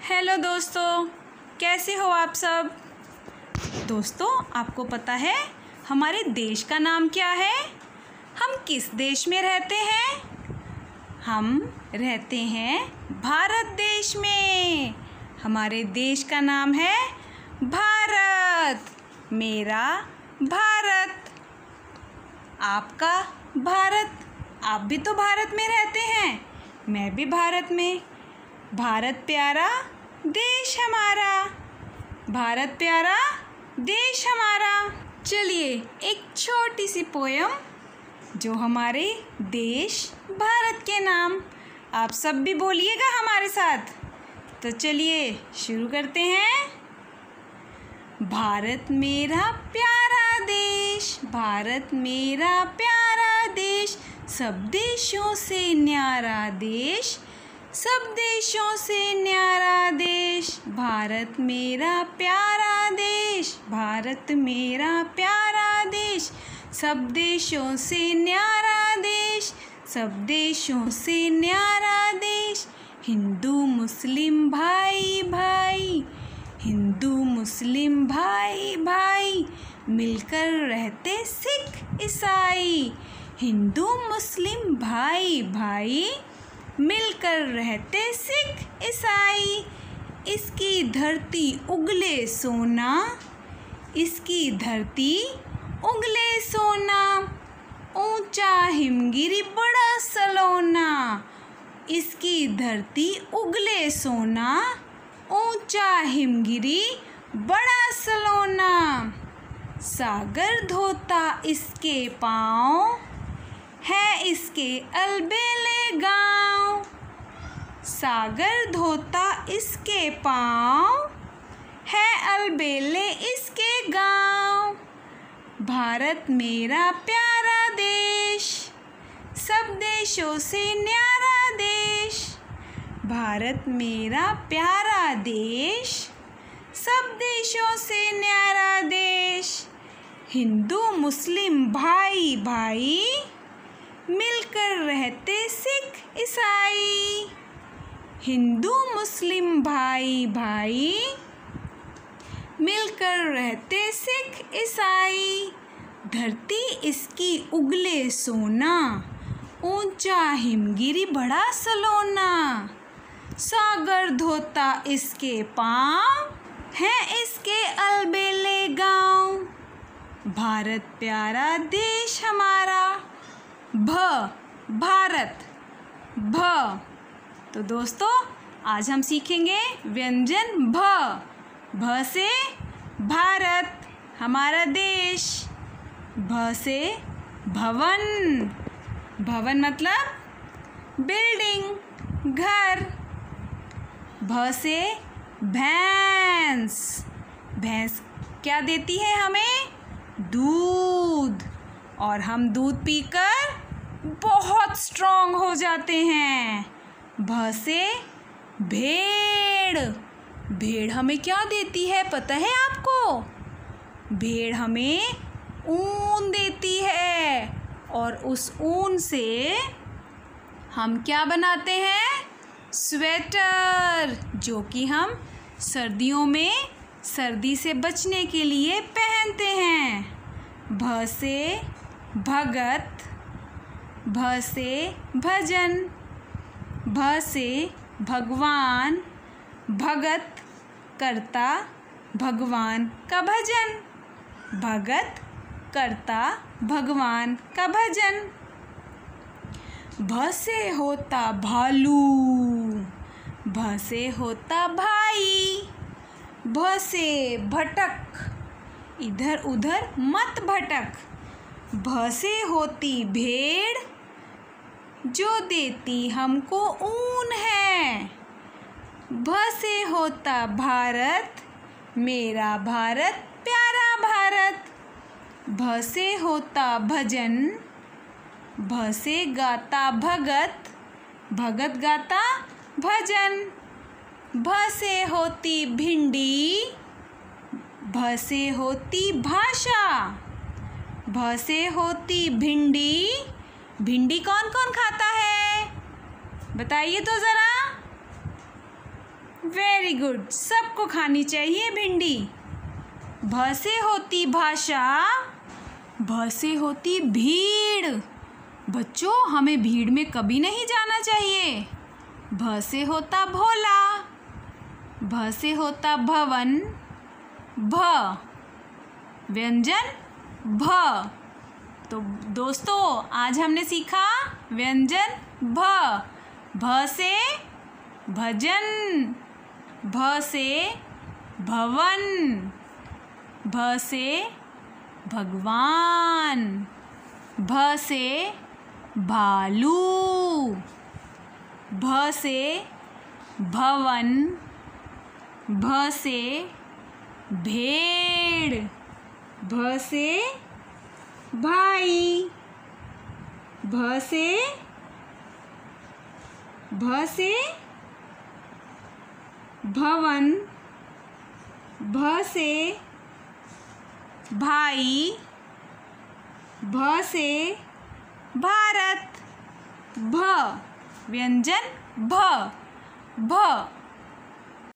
Hello दोस्तों, कैसे हो आप सब। दोस्तों, आपको पता है हमारे देश का नाम क्या है? हम किस देश में रहते हैं? हम रहते हैं भारत देश में। हमारे देश का नाम है भारत। मेरा भारत, आपका भारत। आप भी तो भारत में रहते हैं, मैं भी भारत में। भारत प्यारा देश हमारा, भारत प्यारा देश हमारा। चलिए एक छोटी सी पोयम जो हमारे देश भारत के नाम, आप सब भी बोलिएगा हमारे साथ। तो चलिए शुरू करते हैं। भारत मेरा प्यारा देश, भारत मेरा प्यारा देश, सब देशों से न्यारा देश, सब देशों से न्यारा देश। भारत मेरा प्यारा देश, भारत मेरा प्यारा देश, सब देशों से न्यारा देश, सब देशों से न्यारा देश। हिंदू मुस्लिम भाई भाई, हिंदू मुस्लिम भाई भाई, मिलकर रहते सिख ईसाई। हिंदू मुस्लिम भाई भाई, मिलकर रहते सिख ईसाई। इसकी धरती उगले सोना, इसकी धरती उगले सोना, ऊंचा हिमगिरी बड़ा सलोना। इसकी धरती उगले सोना, ऊंचा हिमगिरी बड़ा सलोना। सागर धोता इसके पाँव, है इसके अलबेले गाँव। सागर धोता इसके पाँव, है अलबेले इसके गाँव। भारत मेरा प्यारा देश, सब देशों से न्यारा देश। भारत मेरा प्यारा देश, सब देशों से न्यारा देश। हिंदू मुस्लिम भाई भाई, मिलकर रहते सिख ईसाई। हिंदू मुस्लिम भाई भाई, मिलकर रहते सिख ईसाई। धरती इसकी उगले सोना, ऊंचा हिमगिरी बड़ा सलोना। सागर धोता इसके पाँव, है इसके अलबेले गाँव। भारत प्यारा देश हमारा। भारत, भ। तो दोस्तों, आज हम सीखेंगे व्यंजन भ से भारत, हमारा देश। भ से भवन, भवन मतलब बिल्डिंग, घर। भ से भैंस, भैंस क्या देती है हमें? दूध। और हम दूध पीकर बहुत स्ट्रॉन्ग हो जाते हैं। भ से भेड़, भेड़ हमें क्या देती है पता है आपको? भेड़ हमें ऊन देती है, और उस ऊन से हम क्या बनाते हैं? स्वेटर, जो कि हम सर्दियों में सर्दी से बचने के लिए पहनते हैं। भ से भगत, भ से भजन, भ से भगवान, भगत करता भगवान का भजन, भगत करता भगवान का भजन। भ से होता भालू, भ से होता भाई। भ से भटक, इधर उधर मत भटक। भ से होती भेड़, जो देती हमको ऊन है। भ से होता भारत, मेरा भारत प्यारा भारत। भ से होता भजन, भ से गाता भगत, भगत गाता भजन। भ से होती भिंडी, भ से होती भाषा। भ से होती भिंडी, भिंडी कौन कौन खाता है? बताइए तो ज़रा। वेरी गुड, सबको खानी चाहिए भिंडी। भ से होती भाषा, भ से होती भीड़। बच्चों, हमें भीड़ में कभी नहीं जाना चाहिए। भ से होता भोला, भ से होता भवन। भ व्यंजन भ। तो दोस्तों, आज हमने सीखा व्यंजन भ। भ से भजन, भ से भवन, भ से भगवान, भ से भालू, भ से भवन, भ से भेड़, भ से भाई, भ से भवन, भ से भाई, भ से भारत। भ व्यंजन भ। भ